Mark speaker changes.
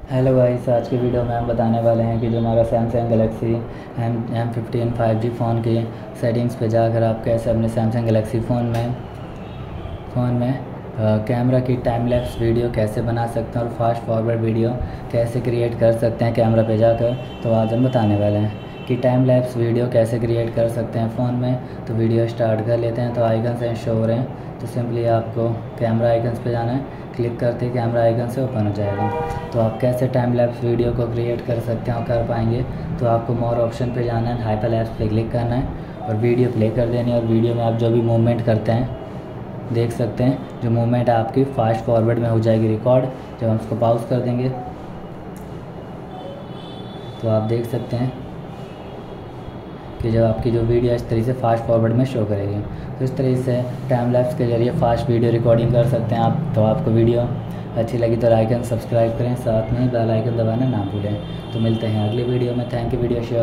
Speaker 1: Hello guys, आज की video में हम बताने वाले हैं कि जो हमारा Samsung Galaxy M15 5G phone की सेटिंग्स पे जाकर आप कैसे अपने सैमसंग गैलेक्सी फ़ोन में कैमरा की टाइम लैप्स वीडियो कैसे बना सकते हैं और फास्ट फॉरवर्ड वीडियो कैसे क्रिएट कर सकते हैं कैमरा पे जाकर। तो आज हम बताने वाले हैं कि टाइम लैप्स वीडियो कैसे क्रिएट कर सकते हैं फ़ोन में। तो वीडियो स्टार्ट कर लेते हैं। तो आइकन्स हैं शो हो रहे हैं, तो सिंपली आपको कैमरा आइकन्स पे जाना है। क्लिक करते ही कैमरा आइकन से ओपन हो जाएगा। तो आप कैसे टाइम लैप्स वीडियो को क्रिएट कर सकते हैं और कर पाएंगे। तो आपको मोर ऑप्शन पे जाना है, हाइपर लैप्स पे क्लिक करना है और वीडियो प्ले कर देनी है। और वीडियो में आप जो भी मूवमेंट करते हैं देख सकते हैं, जो मूवमेंट आपकी फास्ट फॉरवर्ड में हो जाएगी रिकॉर्ड। जब हम उसको पॉज कर देंगे तो आप देख सकते हैं कि जब आपकी जो वीडियो इस तरीके से फास्ट फॉरवर्ड में शो करेगी। तो इस तरीके से टाइम लैप्स के ज़रिए फास्ट वीडियो रिकॉर्डिंग कर सकते हैं आप। तो आपको वीडियो अच्छी लगी तो लाइक एंड सब्सक्राइब करें, साथ में बेल आइकन दबाना ना भूलें। तो मिलते हैं अगली वीडियो में। Thank you video share